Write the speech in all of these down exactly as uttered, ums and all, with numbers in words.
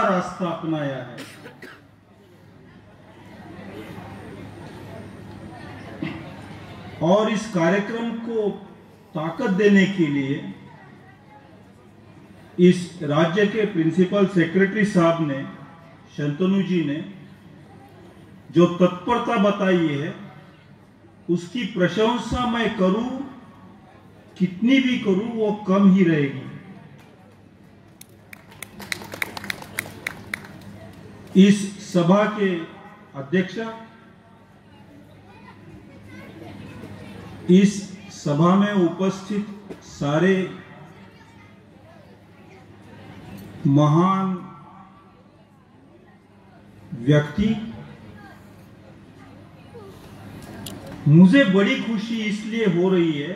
रास्ता अपनाया है। और इस कार्यक्रम को ताकत देने के लिए इस राज्य के प्रिंसिपल सेक्रेटरी साहब ने, शंतनु जी ने जो तत्परता बताई है, उसकी प्रशंसा मैं करूं, कितनी भी करूं वो कम ही रहेगी। इस सभा के अध्यक्ष, इस सभा में उपस्थित सारे महान व्यक्ति, मुझे बड़ी खुशी इसलिए हो रही है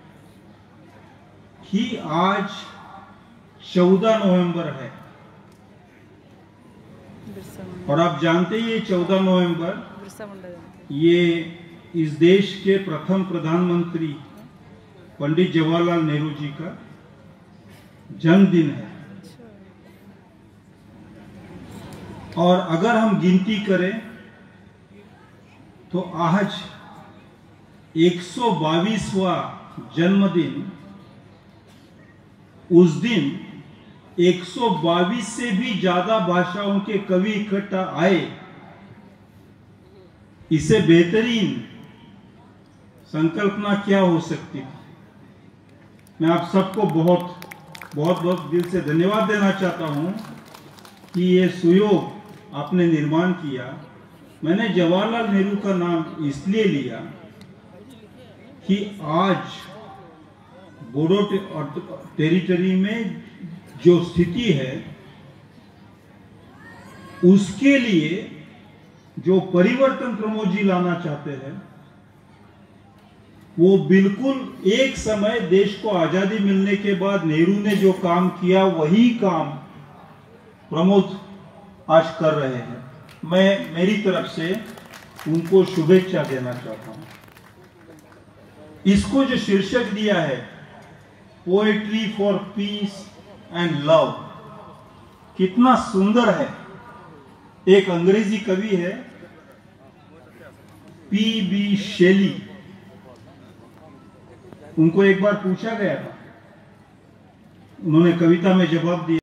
कि आज चौदह नवंबर है और आप जानते ही चौदह नवंबर ये इस देश के प्रथम प्रधानमंत्री पंडित जवाहरलाल नेहरू जी का जन्मदिन है। और अगर हम गिनती करें तो आज एक सौ बाईसवां जन्मदिन, उस दिन एक सौ बाईस से भी ज्यादा भाषाओं के कवि इकट्ठा आए। इससे बेहतरीन संकल्पना क्या हो सकती थी। मैं आप सबको बहुत बहुत बहुत दिल से धन्यवाद देना चाहता हूं कि ये सुयोग आपने निर्माण किया। मैंने जवाहरलाल नेहरू का नाम इसलिए लिया कि आज बोडो टेरिटरी में जो स्थिति है, उसके लिए जो परिवर्तन प्रमोद जी लाना चाहते हैं, वो बिल्कुल एक समय देश को आजादी मिलने के बाद नेहरू ने जो काम किया वही काम प्रमोद आज कर रहे हैं। मैं मेरी तरफ से उनको शुभेच्छा देना चाहता हूं। इसको जो शीर्षक दिया है, poetry for peace and love, कितना सुंदर है। एक अंग्रेजी कवि है पी बी शेली, उनको एक बार पूछा गया था, उन्होंने कविता में जवाब दिया।